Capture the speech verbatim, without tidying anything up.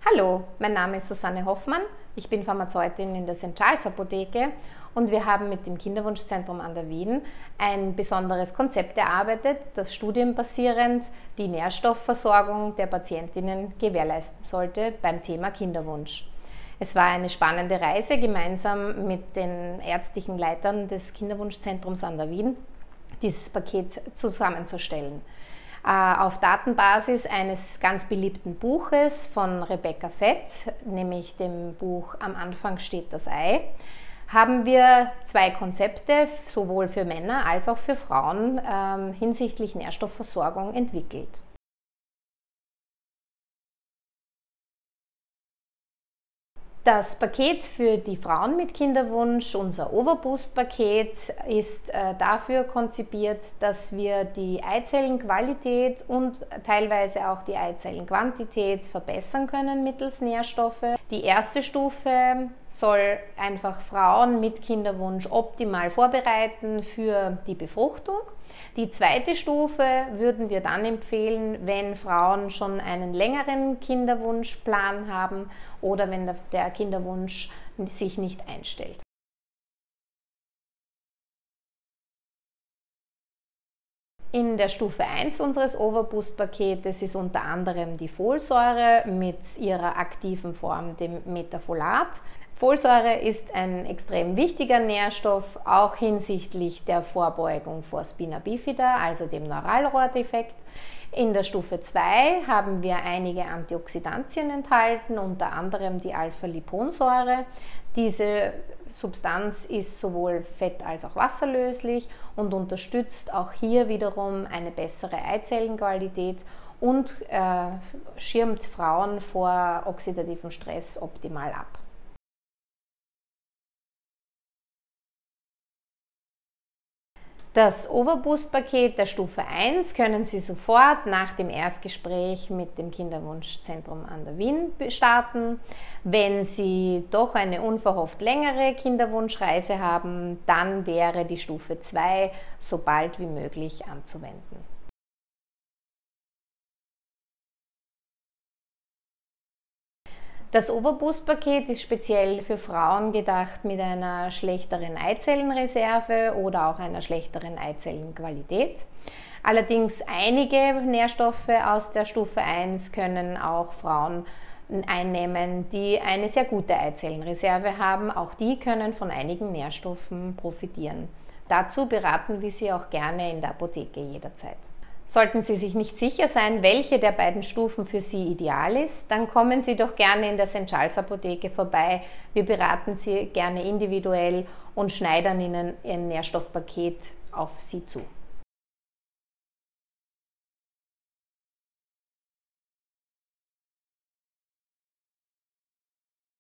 Hallo, mein Name ist Susanne Hoffmann, ich bin Pharmazeutin in der Sankt Charles Apotheke und wir haben mit dem Kinderwunschzentrum an der Wien ein besonderes Konzept erarbeitet, das studienbasierend die Nährstoffversorgung der Patientinnen gewährleisten sollte beim Thema Kinderwunsch. Es war eine spannende Reise gemeinsam mit den ärztlichen Leitern des Kinderwunschzentrums an der Wien, dieses Paket zusammenzustellen. Auf Datenbasis eines ganz beliebten Buches von Rebecca Fett, nämlich dem Buch Am Anfang steht das Ei, haben wir zwei Konzepte sowohl für Männer als auch für Frauen äh, hinsichtlich Nährstoffversorgung entwickelt. Das Paket für die Frauen mit Kinderwunsch, unser Overboost-Paket, ist äh, dafür konzipiert, dass wir die Eizellenqualität und teilweise auch die Eizellenquantität verbessern können mittels Nährstoffe. Die erste Stufe soll einfach Frauen mit Kinderwunsch optimal vorbereiten für die Befruchtung. Die zweite Stufe würden wir dann empfehlen, wenn Frauen schon einen längeren Kinderwunschplan haben oder wenn der Kinderwunsch sich nicht einstellt. In der Stufe eins unseres Overboost-Paketes ist unter anderem die Folsäure mit ihrer aktiven Form, dem Metafolat. Folsäure ist ein extrem wichtiger Nährstoff, auch hinsichtlich der Vorbeugung vor Spina bifida, also dem Neuralrohrdefekt. In der Stufe zwei haben wir einige Antioxidantien enthalten, unter anderem die Alpha-Liponsäure. Diese Substanz ist sowohl fett- als auch wasserlöslich und unterstützt auch hier wiederum eine bessere Eizellenqualität und äh, schirmt Frauen vor oxidativem Stress optimal ab. Das Overboost-Paket der Stufe eins können Sie sofort nach dem Erstgespräch mit dem Kinderwunschzentrum an der Wien starten. Wenn Sie doch eine unverhofft längere Kinderwunschreise haben, dann wäre die Stufe zwei so bald wie möglich anzuwenden. Das Overboost-Paket ist speziell für Frauen gedacht mit einer schlechteren Eizellenreserve oder auch einer schlechteren Eizellenqualität. Allerdings einige Nährstoffe aus der Stufe eins können auch Frauen einnehmen, die eine sehr gute Eizellenreserve haben. Auch die können von einigen Nährstoffen profitieren. Dazu beraten wir Sie auch gerne in der Apotheke jederzeit. Sollten Sie sich nicht sicher sein, welche der beiden Stufen für Sie ideal ist, dann kommen Sie doch gerne in der Sankt Charles Apotheke vorbei. Wir beraten Sie gerne individuell und schneidern Ihnen Ihr Nährstoffpaket auf Sie zu.